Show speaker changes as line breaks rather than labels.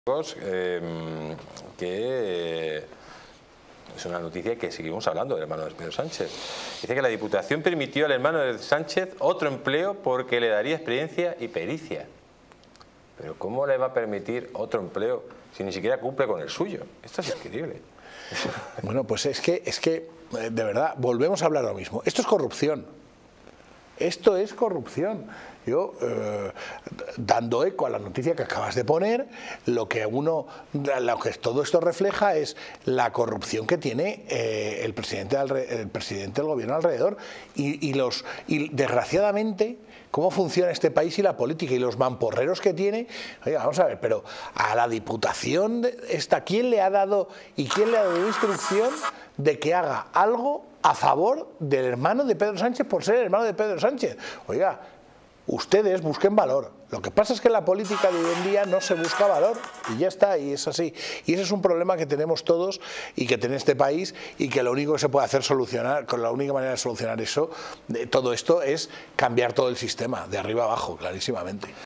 Que es una noticia que seguimos hablando del hermano de Pedro Sánchez. Dice que la Diputación permitió al hermano de Sánchez otro empleo porque le daría experiencia y pericia. Pero ¿cómo le va a permitir otro empleo si ni siquiera cumple con el suyo? Esto es increíble.
Bueno, pues es que de verdad, volvemos a hablar lo mismo. Esto es corrupción. Esto es corrupción. Yo, dando eco a la noticia que acabas de poner, lo que todo esto refleja es la corrupción que tiene el presidente del gobierno alrededor y desgraciadamente cómo funciona este país y la política y los mamporreros que tiene. Oiga, vamos a ver, pero a la Diputación ¿quién le ha dado instrucción de que haga algo a favor del hermano de Pedro Sánchez por ser el hermano de Pedro Sánchez? Oiga, ustedes busquen valor. Lo que pasa es que en la política de hoy en día no se busca valor y ya está, y es así. Y ese es un problema que tenemos todos y que tiene este país, y que lo único que se puede hacer la única manera de solucionar todo esto es cambiar todo el sistema, de arriba abajo, clarísimamente.